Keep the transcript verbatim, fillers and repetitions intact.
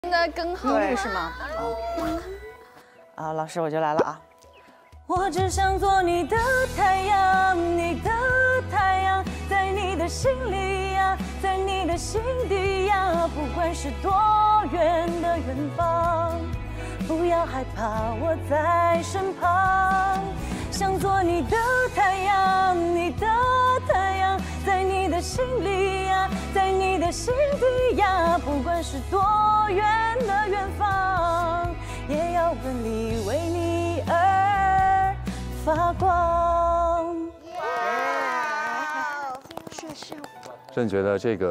的根号路是吗？ 啊，老师我就来了啊。 我只想做你的太阳，你的太阳，在你的心里呀，在你的心底呀，不管是多远的远方，不要害怕，我在身旁。想做你的太阳，你的太阳，在你的心里呀，在你的心底呀，不管是多远的远方，也要奋力为你而发光。 朕觉得这个。